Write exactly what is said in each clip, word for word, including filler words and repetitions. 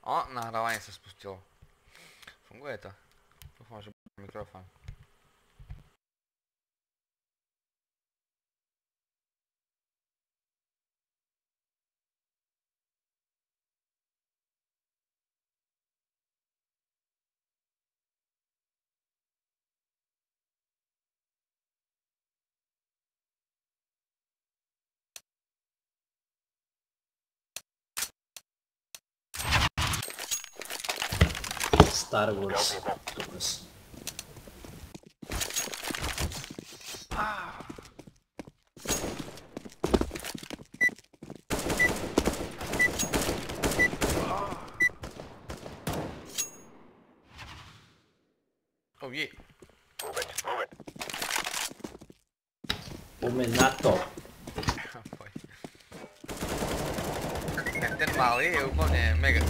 O, nahrávanie sa spustilo. Funguje to. Dúfam, že bude mikrofón. Star Wars. Oh yeah. Poďme na to. Poď. Ten malý je úplne mega.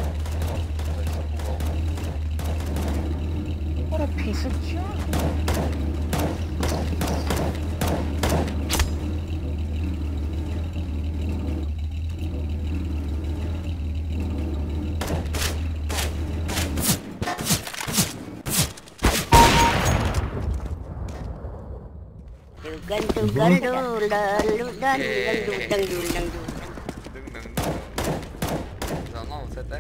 What a piece of junk. Gantung gandul lalu dan gandul dangdul dangdul. Za mnou chcete?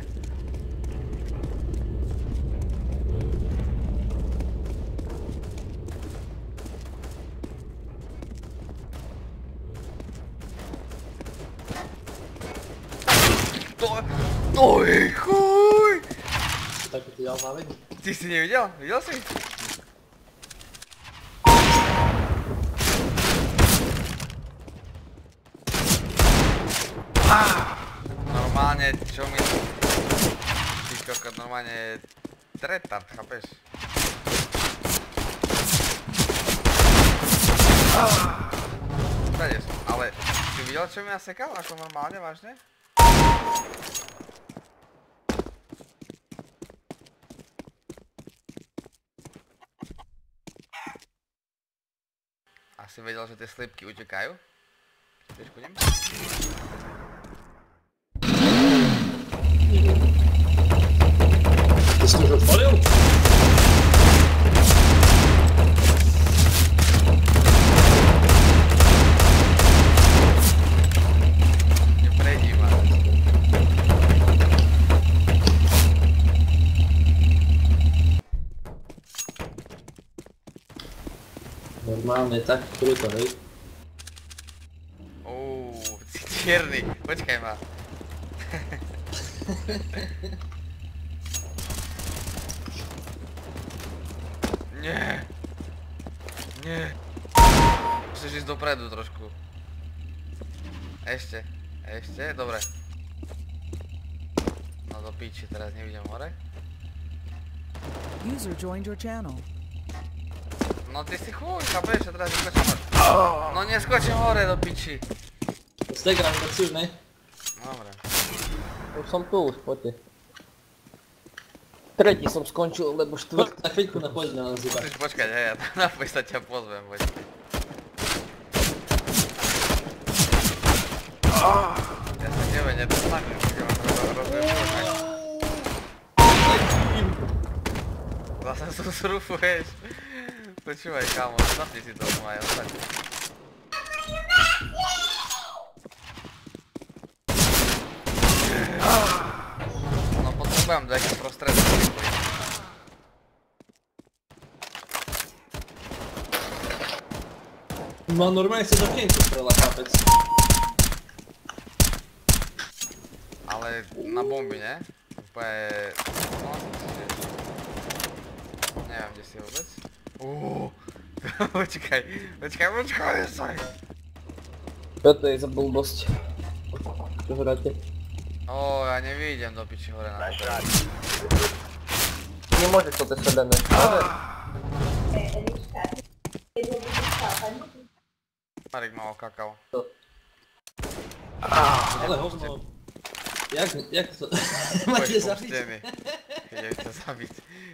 To... Oj, chuj! Tak ty dal hlavne? Ty si nevidel? Videl si? Normálne, čo mi... Ty kokot, normálne... Tretard, chápeš? Tady som, ale... Ty videl, čo mi nasekal? Ako normálne, vážne? Asi vedel, že tie slipky utekajú? Tiež budem? Ty si už otvoril? Neprejdí ma. Normálne tak kruto, hej? Uuu, si čierny, počkaj ma. Nie. Nie. Musíš ísť dopredu trošku. Ešte, ešte, dobre. No do píči, teraz nevidím hore. User joined your channel. No ty si chuj, chápeš, a teraz neskočím hore. No neskočím hore do piči. Stegram, tak si už ne? Dobre. Už som tu, už poďte. Tretí som skončil, lebo štvrt... Na chvíľku napoď na nás iba. Musíš počkať, hej, ja napoj sa ťa pozvem, poď. Ja sa tebe nedostanem, keď ma treba rozvedúvať. Zase susrufuješ. Počúvaj, kámo, zapni si to doma, ja ostatne. No potrebujem do jakých prostredí. No normálne sa do kienku strela, chápec. Ale na bomby, ne? Úplne... No, neviem, kde si vôbec. Uuuu, počkaj, počkaj, počkaj, saj. Čo to je za blbosť? Čo hráte? Ó, ja nevidím do piči hore na hore. Nemôžeš to tesledené. Marek ma okakal. Ale hovno. Jak, jak to... Máte zabiť? Pomste mi. Ideš to zabiť.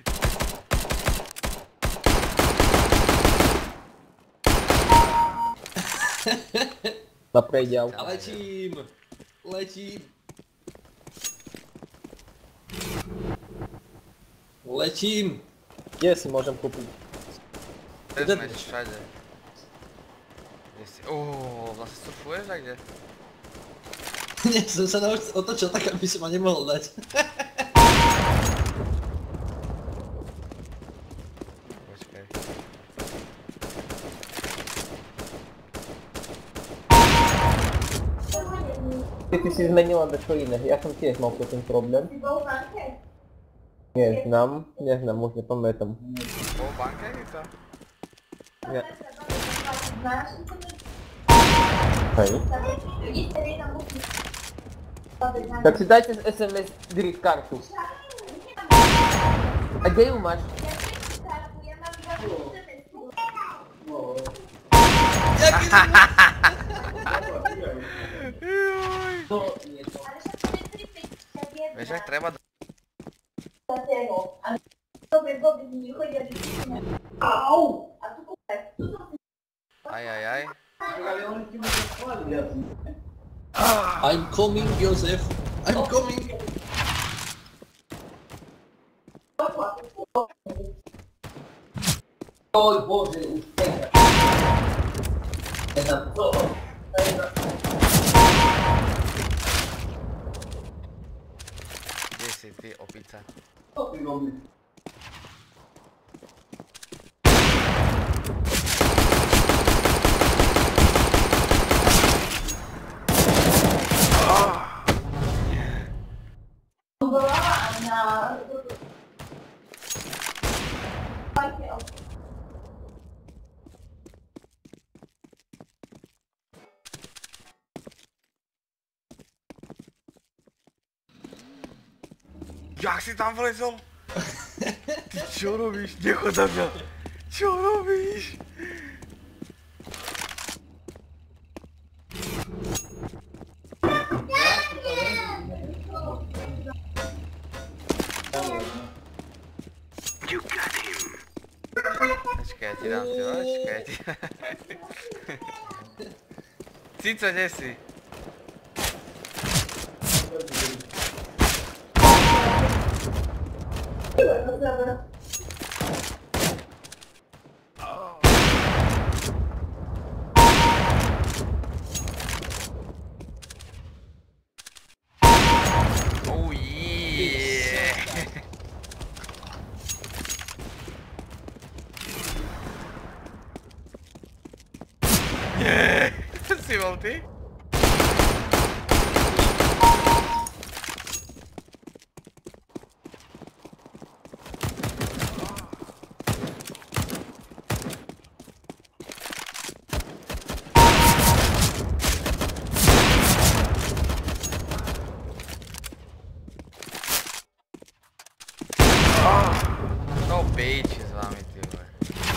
Na prejdiav. Letím! Letím! letím. Kde si môžem kúpiť? Vezmeš všade. Kde si... Uuuu, vlastne surfuješ a kde? Nie, som sa nauč- otočil tak, aby si ma nemohol dať. Počkaj. Ty, ty si zmenila dačo iné, ja som tiež mal ten problém. Nie znam, neznám, už nepamätám. Bol v banke to? Nie. Hej. Tak si dajte z es em es drift kartu. A kde ju máš? Jaký Vieš, ak treba... Aj, aj, aj. I'm coming, Josef. I'm coming. Oj Bože, už tega. Kde si ty, opica? Jak si tam vlezol? Ty čo robíš? Nechod na mňa! Čo robíš? Počkaj, ja ti dám si, počkaj, ja ti dám. Cico, kde si? Oh yeah! Yeah! Si bol ty? To bejči s vami, ty vole.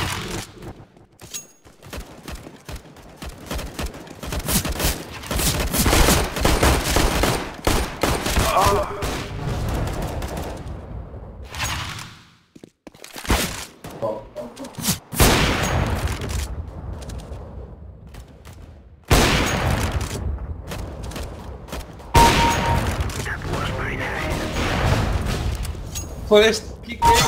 First kick it.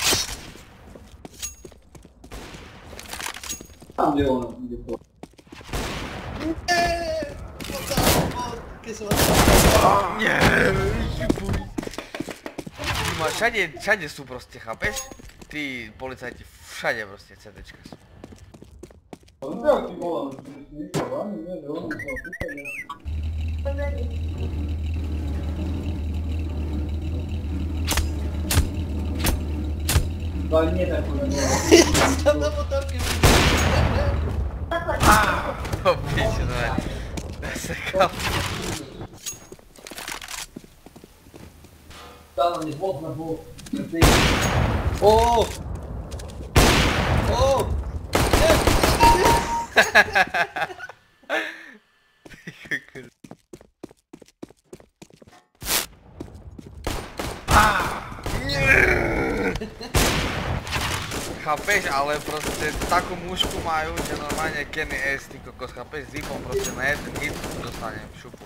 Nie, jubuj. Ty máš všade, všade sú proste, chápeš? Tí policajti, všade proste cédéčka sú. Tam na motorke. To piče, no je. Sekal. Oh! Oh! Chápeš, ale proste takú mušku majú, že normálne Kenny S, ty kokos, chápeš, s zipom proste na jeden hit dostane šupu.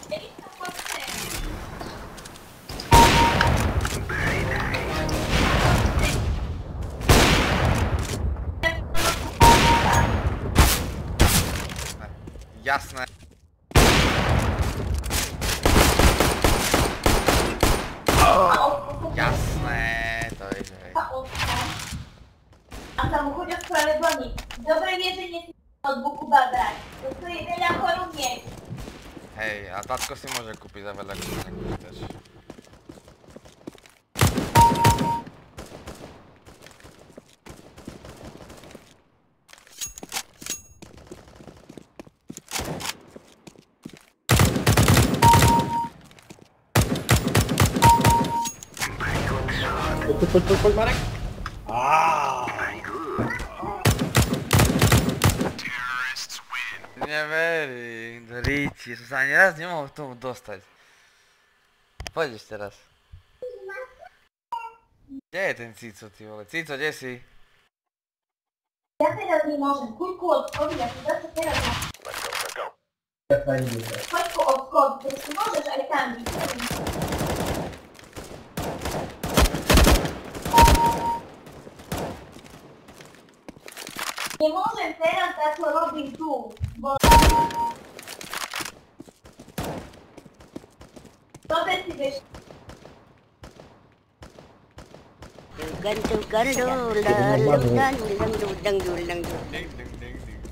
jasné. Jasné, to je, že hej. A tam chodia spravedlní. Dobre vie, že nie si notebooku badrať. To stojí veľa koruniek. Hej, a tatko si môže kúpiť za veľa koruniek počítač. Poď, poď, poď, poď, Marek. Neverím, Ríči, som sa ani raz nemohol k tomu dostať. Poď ešte raz. Kde je ten Cico, ty vole? Cico, kde si? Ja teraz nemôžem. Kuďku odskod, ja si zase teraz môžem. Kuďku odskod, keď si môžeš aj tam byť. Nemôžem teraz takto robiť tu, bo... Dobre si vieš. Gandu gandu lalu dandu dandu dandu dandu. Ding, ding, ding, ding, ding.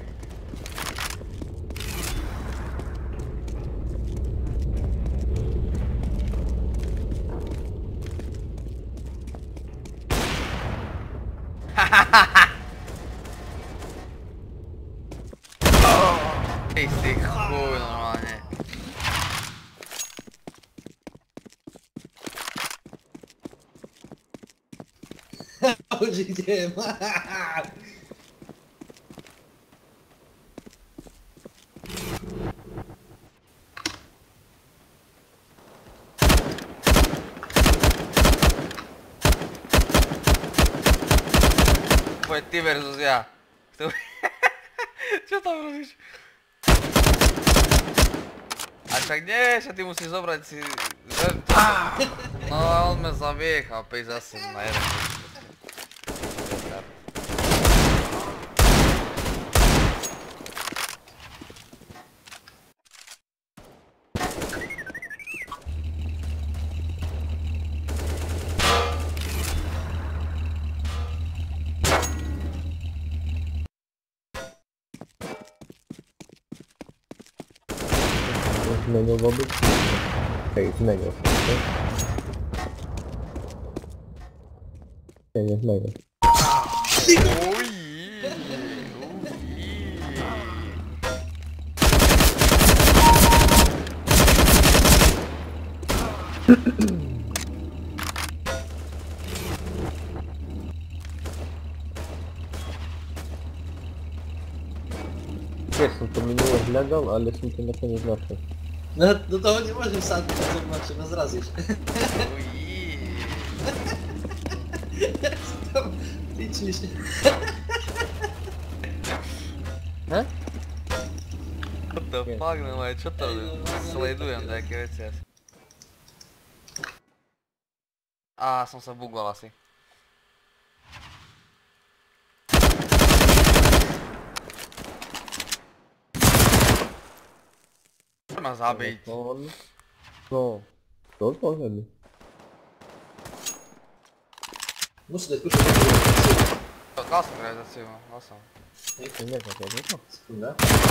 Ty si chuj normálne. Už idem. Poď ty versus ja. Kto... Čo tam robíš? A však nie, však ty musíš zobrať si... No a on me zabije, chápej, zase na jeden. Zmienił wobec? Okej, zmienił. Nie, nie zmienił. Ui, Jestem, to minąłeś legal, ale są to na koniec znaczy. No, do toho nemôžem sám zobačiť, no zrazíš. ui. Jak si tam tyčíš. He? What the fuck, no aj čo to sledujem nejaké veci asi. Á, som sa bugoval asi. Čo ma zabiť? On... No, to pohodlný. Musí dať kúšať. Dal som realizáciu, dal som. Nie, nie, nie, to. Sekunda.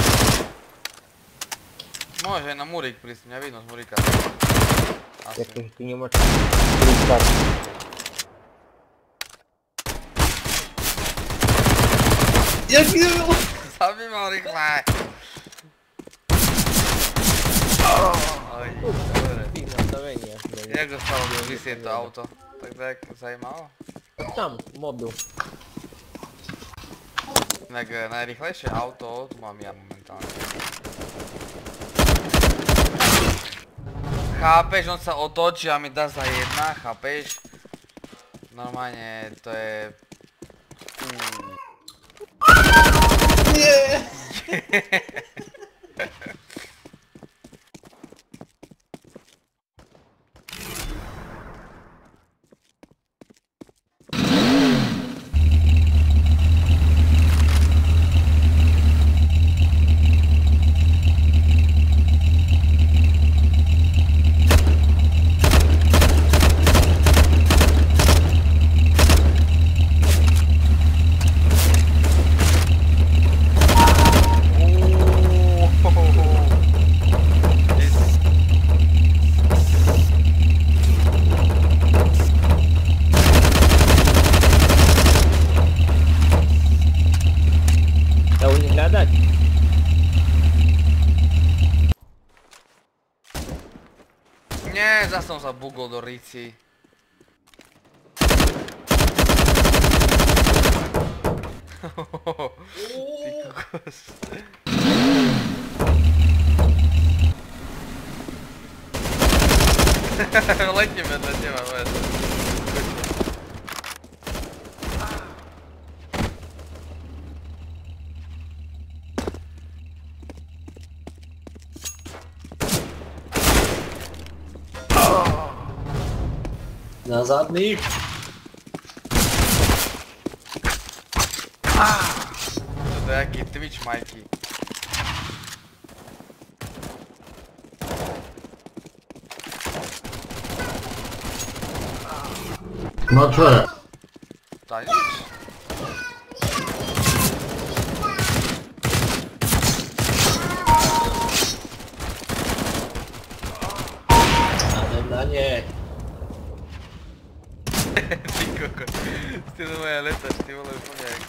Môže aj na murík prísť, mňa vidno z muríka. Asi. Jak to, že ty nie máš... Restart. Jak idem? Zabij ma rýchle! Oj, dobre. Ty nastavenie. Jak dostalo vysieť to auto? Tak tak zajímavo. Tam, mobil. Tak najrýchlejšie auto tu mám ja momentálne. Chápeš, on sa otočí a mi dá za jedna, chápeš? Normálne to je... Nie! som sa bugol do ríci. Ty kokos. Letím vedľa teba, vec. Na zadných. Toto je aký Twitch Mikey. No čo je? Tá nič. Na nie. Ty kokos. Ty do moja letač, ty vole úplne jak...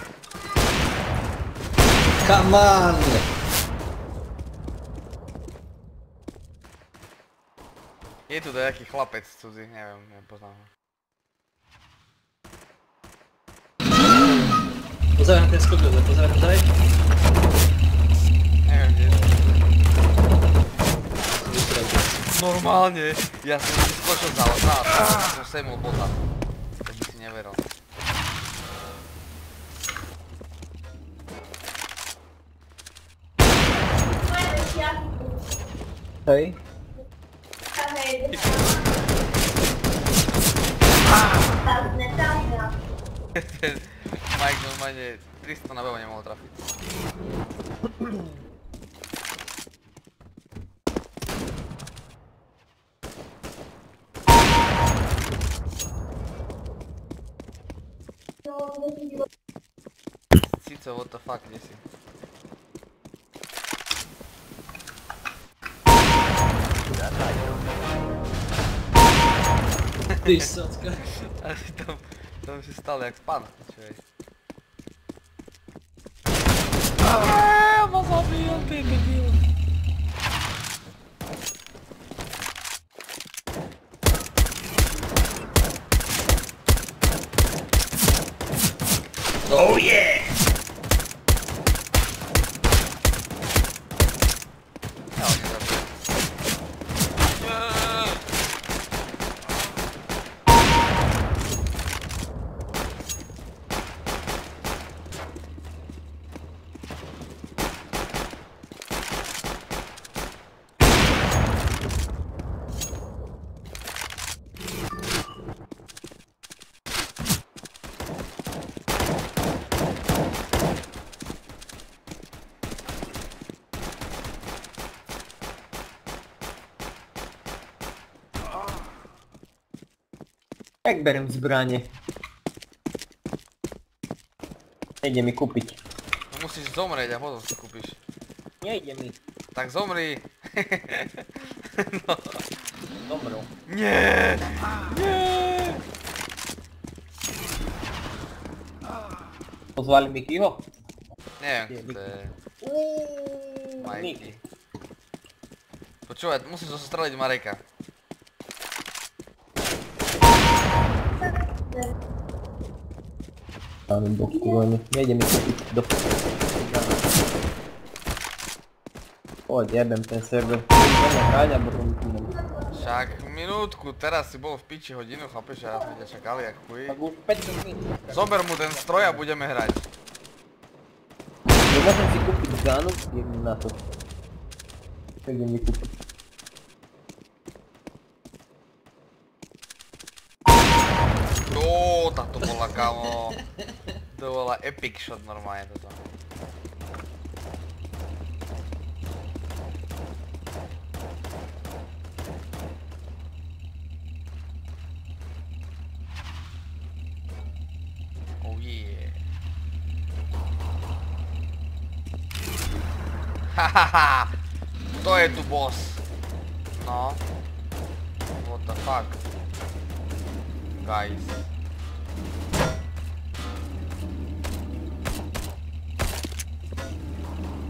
Come on! Je tu nejaký chlapec cudzí, neviem, nepoznám ho. Pozeraj na ten skok dole, pozeraj, pozeraj. Neviem, kde je. Normálne, ja som si skočil za odnád, som sejmul bota. Tak by si neveril. Hej. Ten Mike normálne tristo na beho nemohol trafiť. Cico, what the fuck, kde si? Ty socka. Asi tam, tam si stal jak pan, čo je. Aaaa, ma zabil, ty debil. Oh yeah! Ja ho nezabil. Jak berem zbranie? Nejde mi kúpiť. No musíš zomrieť a potom si kúpiš. Nejde mi. Tak zomri. No. Zomrel. Nie! Nie! Pozvali mi Kiho? Neviem, kto to je. Mikey. Počúvaj, musíš zostreliť Mareka. Máme boxku len. Nejde mi kúpiť do... Poď, jebem ten server. Ideme hrať a potom idem. Však minútku, teraz si bol v piči hodinu, chápeš, a sme ťa čakali jak chuj. Tak už päť minút. Zober mu ten stroj a budeme hrať. Ja môžem si kúpiť gánu, idem na to. Tak idem mi kúpiť. Ó, táto bola, kamo. To bola epic shot normálne toto. Oh yeah. Hahaha. Kto je tu boss? No. What the fuck? Guys.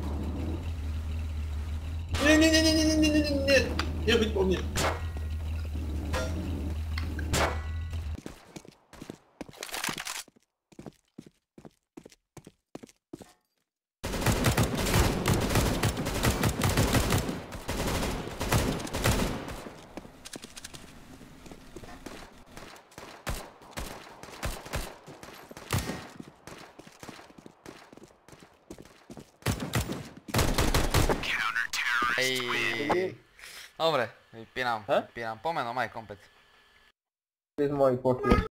Nie, nie, nie, nie, nie, nie, nie, nie, nie, nie, nie byť po mne. Ej. Dobre, vypínam, He? vypínam, pomenom aj komplet. Ty z mojich počuješ.